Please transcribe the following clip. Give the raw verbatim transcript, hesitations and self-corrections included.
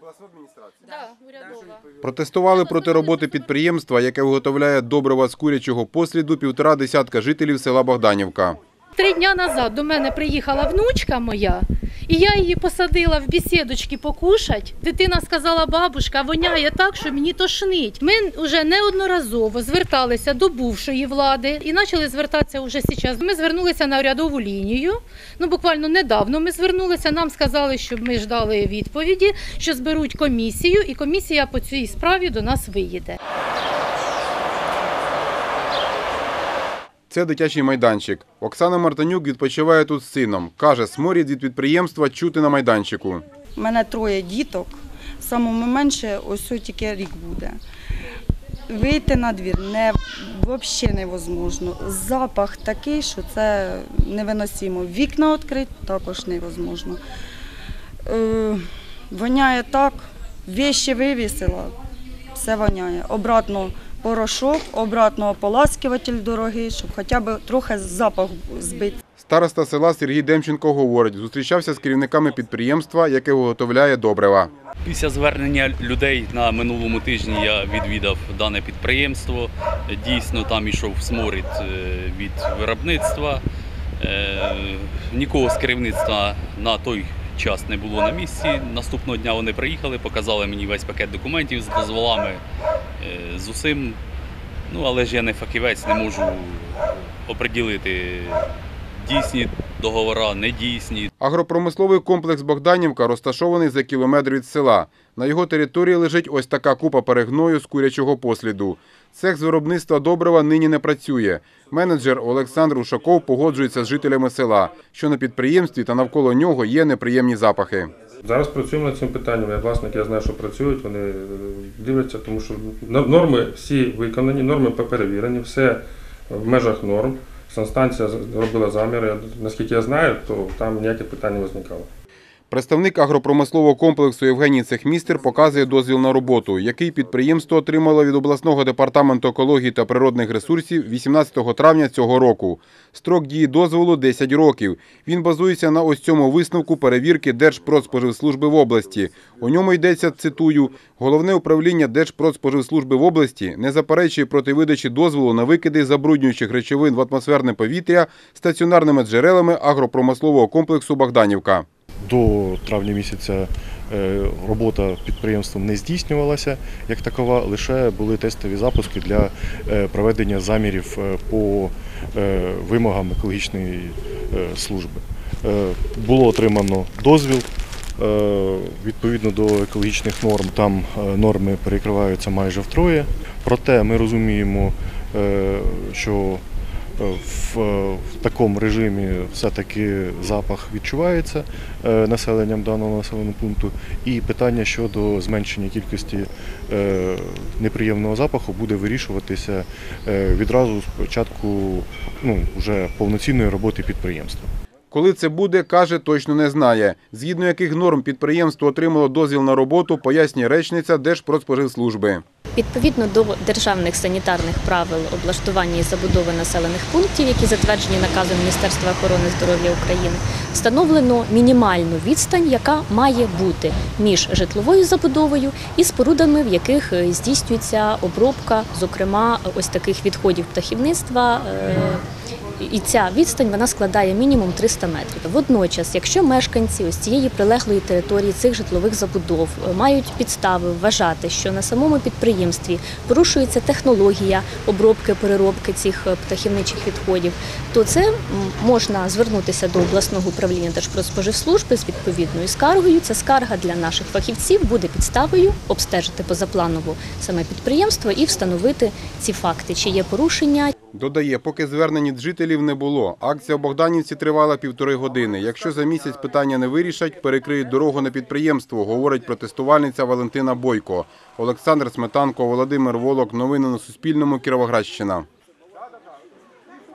обласну адміністрацію? Да, урядова. Протестували проти роботи підприємства, яке виготовляє добрива з курячого посліду, півтора десятка жителів села Богданівка. Три дня назад до мене приїхала внучка моя, і я її посадила в бесідочки покушати. Дитина сказала: бабушка, воняє так, що мені тошнить. Ми вже неодноразово зверталися до бувшої влади і почали звертатися вже зараз. Ми звернулися на урядову лінію, ну буквально недавно ми звернулися, нам сказали, щоб ми ждали відповіді, що зберуть комісію, і комісія по цій справі до нас виїде. Це дитячий майданчик. Оксана Мартанюк відпочиває тут з сином. Каже, сморід від підприємства чути на майданчику. У мене троє діток, самому менше ось тільки рік буде. Вийти на двір не, взагалі невозможно. Запах такий, що це невиносимо. Вікна відкрити також невозможно. Е, воняє так, вещі вивісила, все воняє. Обратно порошок, обратно ополаскуватель дорогий, щоб хоча б трохи запах збити. Староста села Сергій Демченко говорить, зустрічався з керівниками підприємства, яке виготовляє добрива. Після звернення людей на минулому тижні я відвідав дане підприємство. Дійсно, там йшов сморід від виробництва. Нікого з керівництва на той час не було на місці. Наступного дня вони приїхали, показали мені весь пакет документів з дозволами, з усім. Ну, але ж я не фахівець, не можу оприділити дійсні договори, недійсні. Агропромисловий комплекс Богданівка розташований за кілометр від села. На його території лежить ось така купа перегною з курячого посліду. Цех з виробництва добрива нині не працює. Менеджер Олександр Ушаков погоджується з жителями села, що на підприємстві та навколо нього є неприємні запахи. Зараз працюємо над цим питанням. Я власник, я знаю, що працюють, вони дивляться, тому що норми всі виконані, норми перевірені, все в межах норм. Санстанція робила заміри, наскільки я знаю, то там ніяких питань не виникало. Представник агропромислового комплексу Євгеній Цехмістер показує дозвіл на роботу, який підприємство отримало від обласного департаменту екології та природних ресурсів вісімнадцятого травня цього року. Строк дії дозволу – десять років. Він базується на ось цьому висновку перевірки Держпродспоживслужби в області. У ньому йдеться, цитую, «Головне управління Держпродспоживслужби в області не заперечує проти видачі дозволу на викиди забруднюючих речовин в атмосферне повітря стаціонарними джерелами агропромислового комплексу Богданівка». До травня місяця робота підприємством не здійснювалася як такова, лише були тестові запуски для проведення замірів по вимогам екологічної служби. Було отримано дозвіл, відповідно до екологічних норм, там норми перекриваються майже втроє, проте ми розуміємо, що в такому режимі все-таки запах відчувається населенням даного населеного пункту, і питання щодо зменшення кількості неприємного запаху буде вирішуватися відразу з початку ну, вже повноцінної роботи підприємства. Коли це буде, каже, точно не знає. Згідно яких норм підприємство отримало дозвіл на роботу, пояснює речниця Держпродспоживслужби. Відповідно до державних санітарних правил облаштування і забудови населених пунктів, які затверджені наказом Міністерства охорони здоров'я України, встановлено мінімальну відстань, яка має бути між житловою забудовою і спорудами, в яких здійснюється обробка, зокрема, ось таких відходів птахівництва. І ця відстань вона складає мінімум триста метрів. Водночас, якщо мешканці ось цієї прилеглої території цих житлових забудов мають підстави вважати, що на самому підприємстві порушується технологія обробки, переробки цих птахівничих відходів, то це можна звернутися до обласного управління Держпродспоживслужби з відповідною скаргою. Ця скарга для наших фахівців буде підставою обстежити позапланово саме підприємство і встановити ці факти, чи є порушення. Додає, поки звернень від жителів не було. Акція в Богданівці тривала півтори години. Якщо за місяць питання не вирішать, перекриють дорогу на підприємство, говорить протестувальниця Валентина Бойко. Олександр Сметанко, Володимир Волок. Новини на Суспільному. Кіровоградщина.